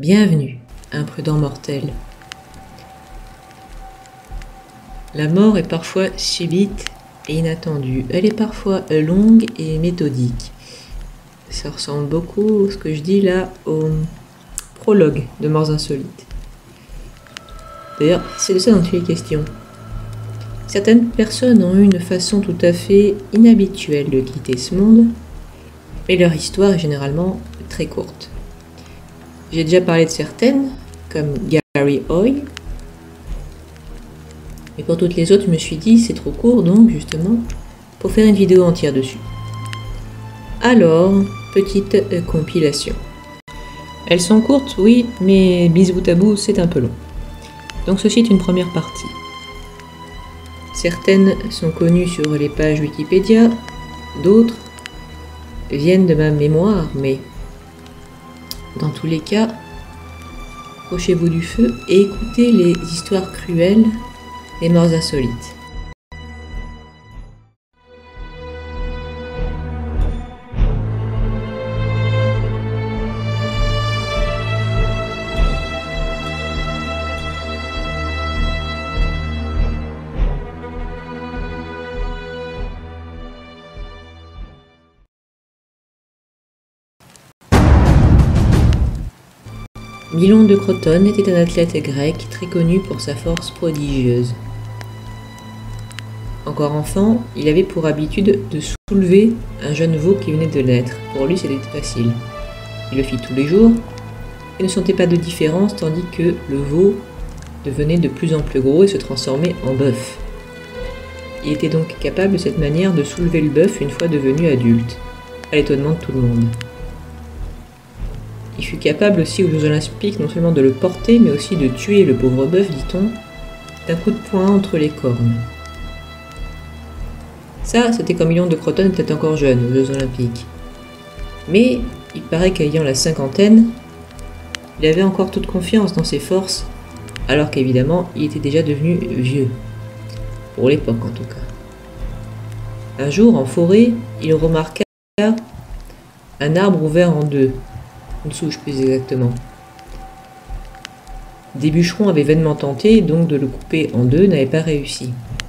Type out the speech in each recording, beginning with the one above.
Bienvenue, imprudent mortel. La mort est parfois subite et inattendue. Elle est parfois longue et méthodique. Ça ressemble beaucoup, ce que je dis là, au prologue de Morts Insolites. D'ailleurs, c'est de ça dont il est question. Certaines personnes ont eu une façon tout à fait inhabituelle de quitter ce monde, mais leur histoire est généralement très courte. J'ai déjà parlé de certaines, comme Gary Hoy, mais pour toutes les autres, je me suis dit c'est trop court, donc justement, pour faire une vidéo entière dessus. Alors, petite compilation. Elles sont courtes, oui, mais bis bout à bout, c'est un peu long. Donc ceci est une première partie. Certaines sont connues sur les pages Wikipédia, d'autres viennent de ma mémoire, mais dans tous les cas, approchez-vous du feu et écoutez les histoires cruelles des morts insolites. Milon de Crotone était un athlète grec très connu pour sa force prodigieuse. Encore enfant, il avait pour habitude de soulever un jeune veau qui venait de naître. Pour lui, c'était facile. Il le fit tous les jours et ne sentait pas de différence, tandis que le veau devenait de plus en plus gros et se transformait en bœuf. Il était donc capable de cette manière de soulever le bœuf une fois devenu adulte, à l'étonnement de tout le monde. Il fut capable aussi aux Jeux Olympiques non seulement de le porter, mais aussi de tuer le pauvre bœuf, dit-on, d'un coup de poing entre les cornes. Ça, c'était quand Milon de Crotone était encore jeune aux Jeux Olympiques. Mais il paraît qu'ayant la cinquantaine, il avait encore toute confiance dans ses forces, alors qu'évidemment, il était déjà devenu vieux. Pour l'époque en tout cas. Un jour, en forêt, il remarqua un arbre ouvert en deux. Une souche plus exactement. Des bûcherons avaient vainement tenté, donc de le couper en deux n'avait pas réussi.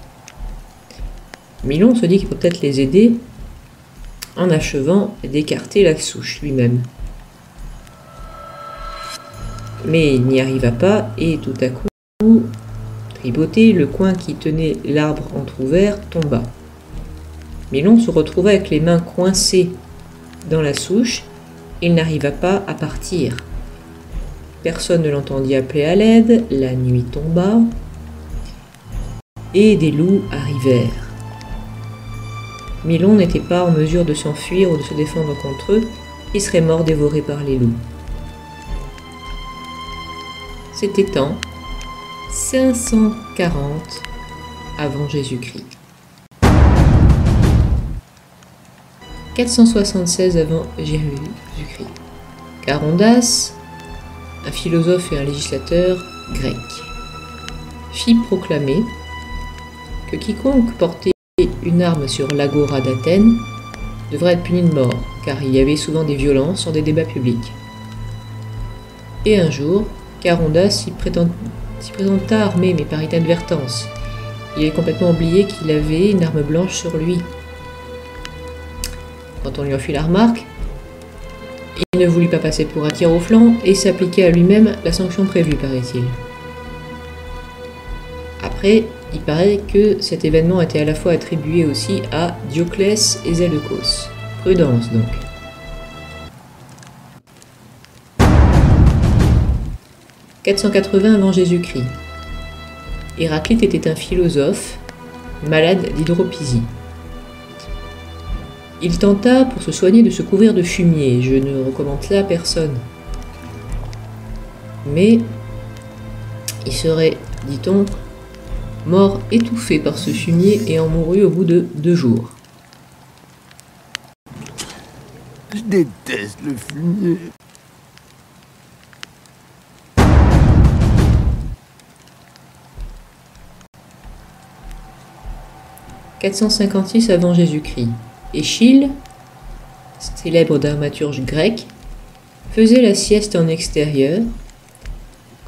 Milon se dit qu'il peut peut-être les aider en achevant d'écarter la souche lui-même. Mais il n'y arriva pas et tout à coup, tripoté, le coin qui tenait l'arbre entrouvert tomba. Milon se retrouva avec les mains coincées dans la souche. Il n'arriva pas à partir. Personne ne l'entendit appeler à l'aide, la nuit tomba, et des loups arrivèrent. Milon n'était pas en mesure de s'enfuir ou de se défendre contre eux, il serait mort dévoré par les loups. C'était en 540 avant Jésus-Christ. 476 avant Jésus-Christ. Charondas, un philosophe et un législateur grec, fit proclamer que quiconque portait une arme sur l'agora d'Athènes devrait être puni de mort, car il y avait souvent des violences sur des débats publics. Et un jour, Charondas s'y présenta armé, mais par inadvertance. Il avait complètement oublié qu'il avait une arme blanche sur lui. Quand on lui en fit la remarque, il ne voulut pas passer pour un tir au flanc et s'appliquer à lui-même la sanction prévue, paraît-il. Après, il paraît que cet événement était à la fois attribué aussi à Dioclès et Séleucos. Prudence donc. « 480 avant Jésus-Christ. Héraclite était un philosophe, malade d'hydropisie. Il tenta, pour se soigner, de se couvrir de fumier. Je ne recommande cela à personne. Mais il serait, dit-on, mort étouffé par ce fumier et en mourut au bout de 2 jours. Je déteste le fumier. « 456 avant Jésus-Christ. Échille, célèbre dramaturge grec, faisait la sieste en extérieur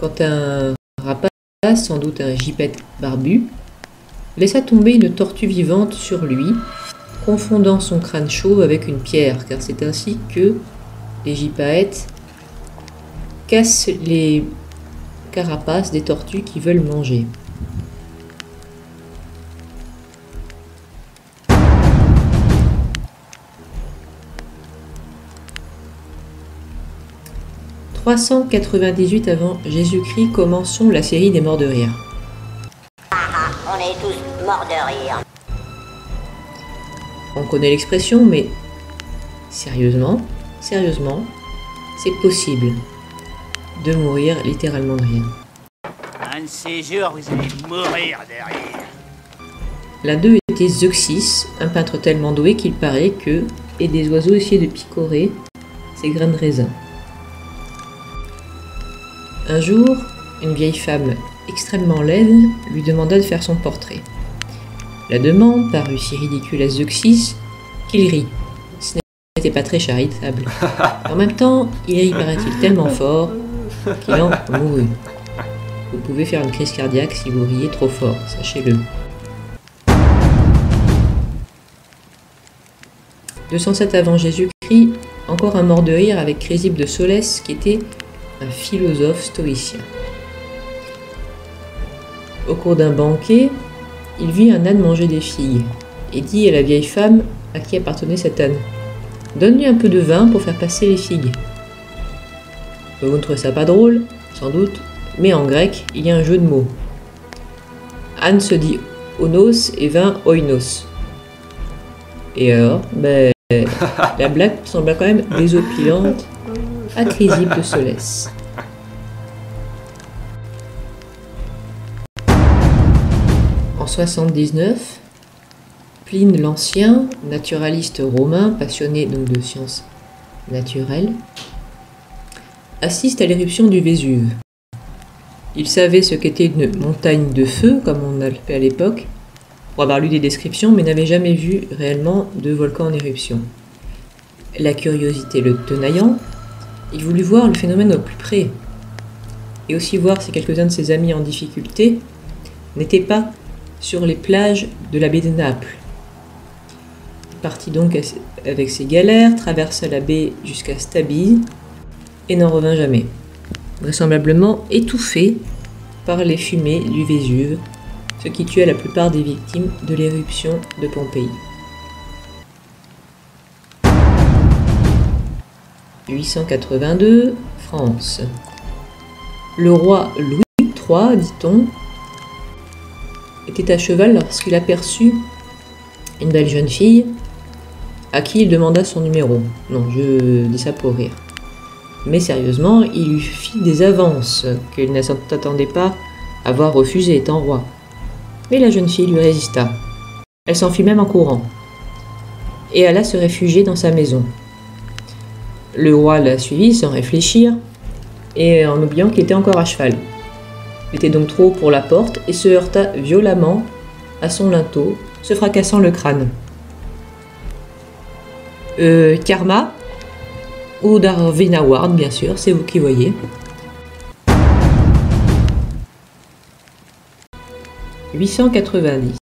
quand un rapace, sans doute un gypaète barbu, laissa tomber une tortue vivante sur lui, confondant son crâne chauve avec une pierre, car c'est ainsi que les gypaètes cassent les carapaces des tortues qui veulent manger. « 398 avant Jésus-Christ, commençons la série des morts de rire. » On est tous morts de rire. On connaît l'expression, mais sérieusement, c'est possible de mourir littéralement de rire. Un de ces jours, vous allez mourir de rire. L'un d'eux était Zeuxis, un peintre tellement doué qu'il paraît que, et des oiseaux essayaient de picorer ses grains de raisin. Un jour, une vieille femme extrêmement laide lui demanda de faire son portrait. La demande parut si ridicule à Zeuxis qu'il rit. Ce n'était pas très charitable. En même temps, il rit, paraît-il, tellement fort qu'il en mourut. Vous pouvez faire une crise cardiaque si vous riez trop fort, sachez-le. 207 avant Jésus-Christ, encore un mort de rire avec Chrysippe de Solès qui était un philosophe stoïcien. Au cours d'un banquet, il vit un âne manger des figues et dit à la vieille femme à qui appartenait cet âne : « Donne-lui un peu de vin pour faire passer les figues. » Vous ne trouvez ça pas drôle, sans doute, mais en grec, il y a un jeu de mots. Âne se dit onos et vin oinos. Et alors, la blague sembla quand même désopilante à Chrysippe de Solès. En 79, Pline l'Ancien, naturaliste romain passionné donc de sciences naturelles, assiste à l'éruption du Vésuve. Il savait ce qu'était une montagne de feu, comme on l'appelait à l'époque, pour avoir lu des descriptions, mais n'avait jamais vu réellement de volcan en éruption. La curiosité le tenaillant, il voulut voir le phénomène au plus près, et aussi voir si quelques-uns de ses amis en difficulté n'étaient pas sur les plages de la baie de Naples. Il partit donc avec ses galères, traversa la baie jusqu'à Stabise, et n'en revint jamais, vraisemblablement étouffé par les fumées du Vésuve, ce qui tua la plupart des victimes de l'éruption de Pompéi. 882, France. Le roi Louis III, dit-on, était à cheval lorsqu'il aperçut une belle jeune fille à qui il demanda son numéro. Non, je dis ça pour rire. Mais sérieusement, il lui fit des avances qu'il ne s'attendait pas à voir refusées étant roi. Mais la jeune fille lui résista. Elle s'enfuit même en courant et alla se réfugier dans sa maison. Le roi la suivit sans réfléchir et en oubliant qu'il était encore à cheval. Il était donc trop haut pour la porte et se heurta violemment à son linteau, se fracassant le crâne. Karma ou Darwin Award, bien sûr, c'est vous qui voyez. « 890.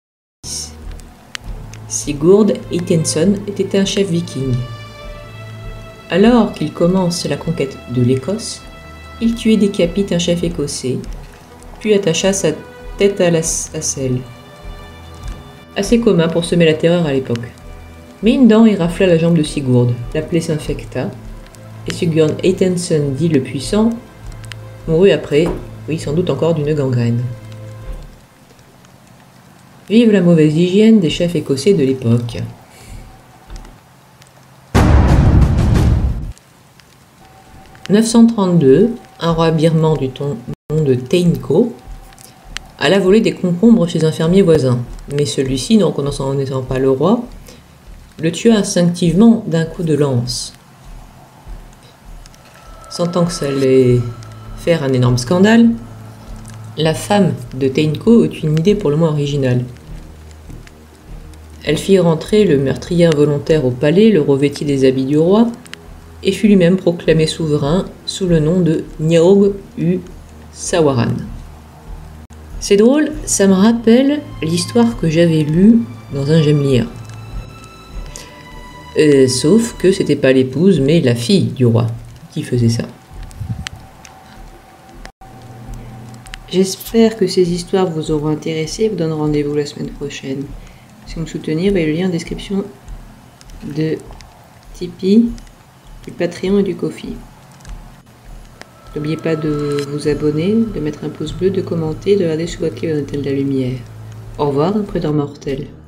Sigurd Eysteinsson était un chef viking. Alors qu'il commence la conquête de l'Écosse, il tue et décapite un chef écossais, puis attacha sa tête à la selle. Assez commun pour semer la terreur à l'époque. Mais une dent y rafla la jambe de Sigurd, la plaie s'infecta, et Sigurd Eysteinsson, dit le puissant, mourut après, oui sans doute encore d'une gangrène. Vive la mauvaise hygiène des chefs écossais de l'époque. « 932, un roi birman du nom de Teinco alla voler des concombres chez un fermier voisin, mais celui-ci, ne reconnaissant pas le roi, le tua instinctivement d'un coup de lance. Sentant que ça allait faire un énorme scandale, la femme de Teinco eut une idée pour le moins originale. Elle fit rentrer le meurtrier involontaire au palais, le revêtit des habits du roi, et fut lui-même proclamé souverain sous le nom de Niaoug Sawaran. C'est drôle, ça me rappelle l'histoire que j'avais lue dans un J'aime lire. Sauf que c'était pas l'épouse, mais la fille du roi qui faisait ça. J'espère que ces histoires vous auront intéressé et vous donne rendez-vous la semaine prochaine. Si vous me soutenir, le lien en description de Tipeee, du Patreon et du Ko-fi. N'oubliez pas de vous abonner, de mettre un pouce bleu, de commenter, de regarder sous votre clé de la lumière. Au revoir, un prudent mortel.